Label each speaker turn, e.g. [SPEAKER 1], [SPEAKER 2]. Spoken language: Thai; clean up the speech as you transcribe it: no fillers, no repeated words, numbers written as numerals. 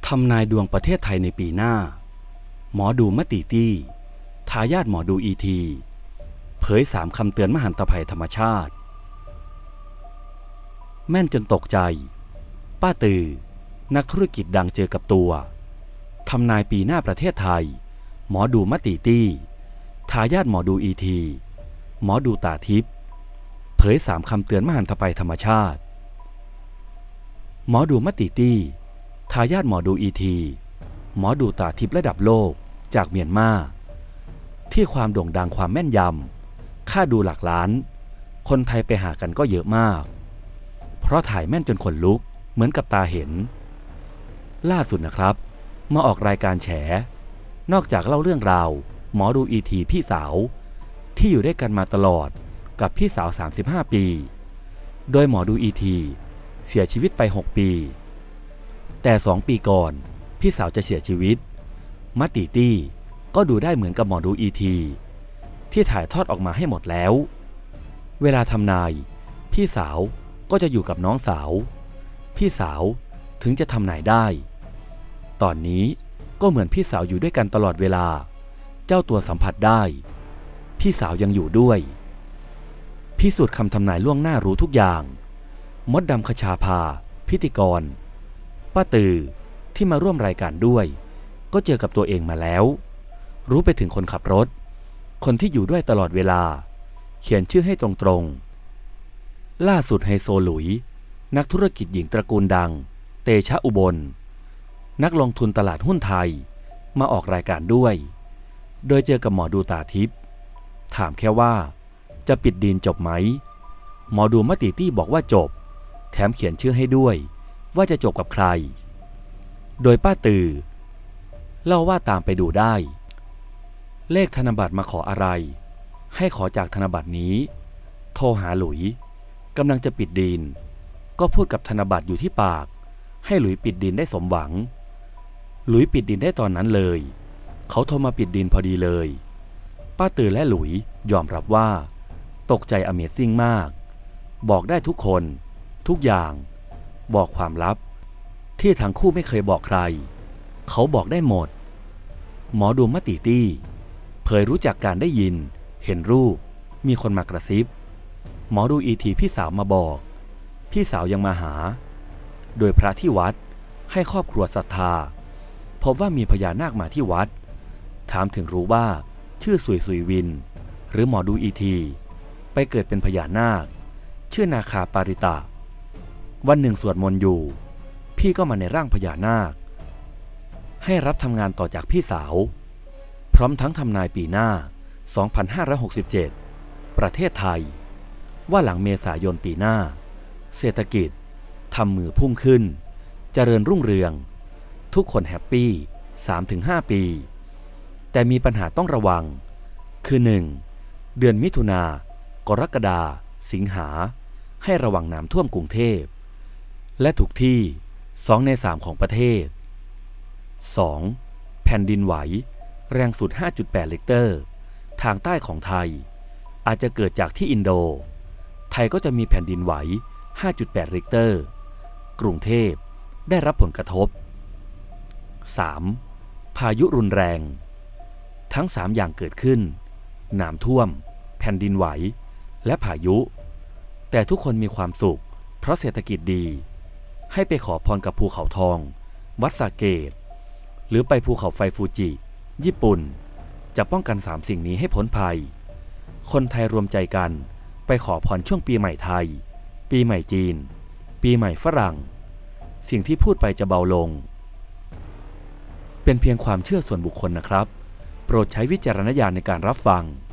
[SPEAKER 1] ทำนายดวงประเทศไทยในปีหน้าหมอดูมติตี้ทายาทหมอดูอีทีเผย3 คำเตือนมหันตภัยธรรมชาติแม่นจนตกใจป้าตือนักธุรกิจดังเจอกับตัวทำนายปีหน้าประเทศไทยหมอดูมติตี้ทายาทหมอดูอีทีหมอดูตาทิพย์เผย3 คำเตือนมหันตภัยธรรมชาติหมอดูมติตี้ทายาทหมอดูอีทีหมอดูตาทิพย์ระดับโลกจากเมียนมาที่ความโด่งดังความแม่นยำค่าดูหลักล้านคนไทยไปหากันก็เยอะมากเพราะถ่ายแม่นจนขนลุกเหมือนกับตาเห็นล่าสุดนะครับมาออกรายการแฉนอกจากเล่าเรื่องราวหมอดูอีทีพี่สาวที่อยู่ด้วยกันมาตลอดกับพี่สาว35 ปีโดยหมอดูอีทีเสียชีวิตไป6 ปีแต่2 ปีก่อนพี่สาวจะเสียชีวิตมติตี้ก็ดูได้เหมือนกับหมอดูอีทีที่ถ่ายทอดออกมาให้หมดแล้วเวลาทำนายพี่สาวก็จะอยู่กับน้องสาวพี่สาวถึงจะทำนายได้ตอนนี้ก็เหมือนพี่สาวอยู่ด้วยกันตลอดเวลาเจ้าตัวสัมผัสได้พี่สาวยังอยู่ด้วยพิสูจน์คำทำนายล่วงหน้ารู้ทุกอย่างมดดำคชาภาพิธีกรป้าตือที่มาร่วมรายการด้วยก็เจอกับตัวเองมาแล้วรู้ไปถึงคนขับรถคนที่อยู่ด้วยตลอดเวลาเขียนชื่อให้ตรงๆล่าสุดไฮโซหลุยนักธุรกิจหญิงตระกูลดังเตชะอุบลนักลงทุนตลาดหุ้นไทยมาออกรายการด้วยโดยเจอกับหมอดูตาทิพย์ถามแค่ว่าจะปิดดีลจบไหมหมอดูมติตี้บอกว่าจบแถมเขียนชื่อให้ด้วยว่าจะจบกับใครโดยป้าตือเล่าว่าตามไปดูได้เลขธนบัตรมาขออะไรให้ขอจากธนบัตรนี้โทรหาหลุยกำลังจะปิดดีลก็พูดกับธนบัตรอยู่ที่ปากให้หลุยปิดดีลได้สมหวังหลุยปิดดีลได้ตอนนั้นเลยเขาโทรมาปิดดีลพอดีเลยป้าตือและหลุยยอมรับว่าตกใจAmazingมากบอกได้ทุกคนทุกอย่างบอกความลับที่ทั้งคู่ไม่เคยบอกใครเขาบอกได้หมดหมอดูมติตี้เผยรู้จักการได้ยินเห็นรูปมีคนมากระซิบหมอดูอีทีพี่สาวมาบอกพี่สาวยังมาหาโดยพระที่วัดให้ครอบครัวศรัทธาพบว่ามีพญานาคมาที่วัดถามถึงรู้ว่าชื่อสุยวินหรือหมอดูอีทีไปเกิดเป็นพญานาคชื่อนาคาปาริตะวันหนึ่งสวดมนต์อยู่พี่ก็มาในร่างพญานาคให้รับทำงานต่อจากพี่สาวพร้อมทั้งทำนายปีหน้า 2567 ประเทศไทยว่าหลังเมษายนปีหน้าเศรษฐกิจทำมือพุ่งขึ้นเจริญรุ่งเรืองทุกคนแฮปปี้ 3-5 ปีแต่มีปัญหาต้องระวังคือ 1. เดือนมิถุนากรกฎาสิงหาให้ระวังน้ำท่วมกรุงเทพและถูกที่2 ใน 3ของประเทศ 2. แผ่นดินไหวแรงสุด 5.8 ริกเตอร์ทางใต้ของไทยอาจจะเกิดจากที่อินโดไทยก็จะมีแผ่นดินไหว 5.8 ริกเตอร์กรุงเทพได้รับผลกระทบ 3. พายุรุนแรงทั้ง3 อย่างเกิดขึ้นน้ำท่วมแผ่นดินไหวและพายุแต่ทุกคนมีความสุขเพราะเศรษฐกิจดีให้ไปขอพรกับภูเขาทองวัดสาเกตหรือไปภูเขาไฟฟูจิญี่ปุ่นจะป้องกัน3 สิ่งนี้ให้พ้นภัยคนไทยรวมใจกันไปขอพรช่วงปีใหม่ไทยปีใหม่จีนปีใหม่ฝรั่งสิ่งที่พูดไปจะเบาลงเป็นเพียงความเชื่อส่วนบุคคลนะครับโปรดใช้วิจารณญาณในการรับฟัง